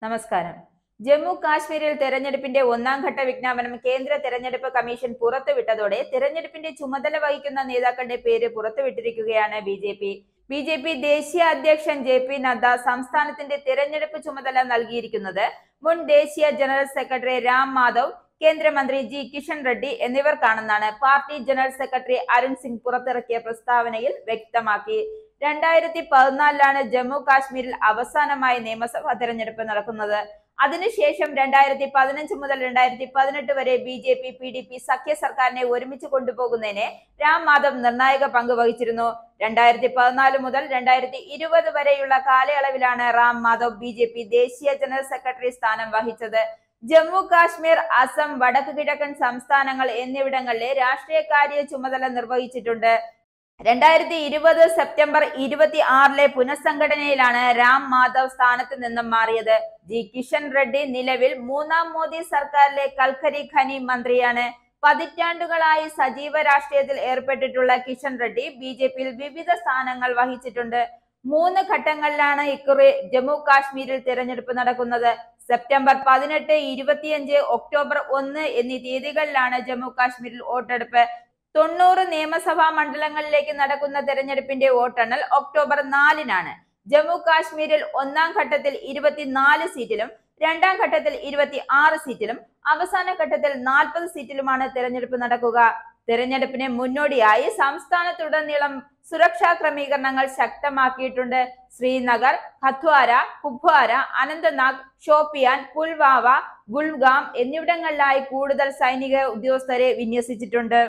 നമസ്കാരം. ജമ്മു കാശ്മീരിൽ തെരഞ്ഞെടുപ്പിന്റെ ഒന്നാം ഘട്ട വിജ്ഞാപനം കേന്ദ്ര തെരഞ്ഞെടുപ്പ് കമ്മീഷൻ പുറത്തുവിട്ടതോടെ തെരഞ്ഞെടുപ്പിന്റെ ചുമതല വഹിക്കുന്ന നേതാക്കളുടെ പേര് പുറത്തുവിട്ടിരിക്കുകയാണ് ബി ജെ പി ദേശീയ അധ്യക്ഷൻ JP നദ്ദ സംസ്ഥാനത്തിന്റെ തെരഞ്ഞെടുപ്പ് ചുമതല നൽകിയിരിക്കുന്നത് മുൻ ദേശീയ ജനറൽ സെക്രട്ടറി രാം മാധവ്, കേന്ദ്രമന്ത്രി കിഷൻ റെഡ്ഡി എന്നിവർക്കാണെന്നാണ് party general secretary Arun Singh പുറത്തിറക്കിയ പ്രസ്താവനയിൽ വ്യക്തമാക്കി. 2014 ജമ്മു കാശ്മീരിൽ അവസാനമായി നിയമസഭാ തെരഞ്ഞെടുപ്പ് നടക്കുന്നത്. അതിനുശേഷം 2015 മുതൽ 2018 വരെ BJP PDP സഖ്യ സർക്കാരിനെ ഒരുമിച്ച് കൊണ്ടുപോകുന്നതിന് രാം മാധവ് നിർണായക പങ്ക് വഹിച്ചിരുന്നു. 2014 മുതൽ 2020 വരെയുള്ള കാലയളവിലാണ് രാം മാധവ് BJP ദേശീയ ജനറൽ സെക്രട്ടറി സ്ഥാനം വഹിച്ചത്. ജമ്മു കാശ്മീർ, അസം, വടക്ക് കിഴക്കൻ സംസ്ഥാനങ്ങൾ എന്നിവിടങ്ങളിലെ രാഷ്ട്രീയകാര്യ ചുമതല നിർവഹിച്ചിട്ടുണ്ട്. 2020 സെപ്റ്റംബർ 26 പുനഃസംഘടനയിലാണ് രാം മാധവ് സ്ഥാനത്ത് നിന്നും മാറിയത്. കിഷൻ റെഡ്ഡി നിലവിൽ 3ാം മോദി സർക്കാരിലെ കൽക്കരി ഖനി മന്ത്രിയാണ്. പതിറ്റാണ്ടുകളായി സജീവ രാഷ്ട്രീയത്തിൽ ഏർപ്പെട്ടിട്ടുള്ള കിഷൻ റെഡ്ഡി BJPയിൽ വിവിധ സ്ഥാനങ്ങൾ വഹിച്ചിട്ടുണ്ട്. 3 ഘട്ടങ്ങളിലാണ് ഇക്കുറി ജമ്മു കാശ്മീരിൽ തിരഞ്ഞെടുപ്പ് നടക്കുന്നത്. സെപ്റ്റംബർ 18, 25, ഒക്ടോബർ 1 എന്നീ തീയതികളിലാണ് ജമ്മു കാശ്മീരിൽ വോട്ടെടുപ്പ്. 90 നിയമസഭാ മണ്ഡലങ്ങളിലേക്ക് നടക്കുന്ന തെരഞ്ഞെടുപ്പിന്റെ വോട്ടെണ്ണൽ ഒക്ടോബർ 4-നാണ്. ജമ്മു കാശ്മീരിൽ ഒന്നാം ഘട്ടത്തിൽ 24 സീറ്റിലും 2ാം ഘട്ടത്തിൽ 26 സീറ്റിലും അവസാന ഘട്ടത്തിൽ 40 സീറ്റിലുമാണ് തെരഞ്ഞെടുപ്പ് നടക്കുക. തെരഞ്ഞെടുപ്പിന് മുന്നോടിയായി സംസ്ഥാനത്തുടനീളം സുരക്ഷാ ക്രമീകരണങ്ങൾ ശക്തമാക്കിയിട്ടുണ്ട്. ശ്രീനഗർ, ഹത്വാര, കുപ്വാര, അനന്തനാഗ്, ഷോപ്പിയാൻ, പുൽവാമ, ഗുൽഗാം എന്നിവിടങ്ങളിലായി കൂടുതൽ സൈനിക ഉദ്യോഗസ്ഥരെ വിന്യസിച്ചിട്ടുണ്ട്.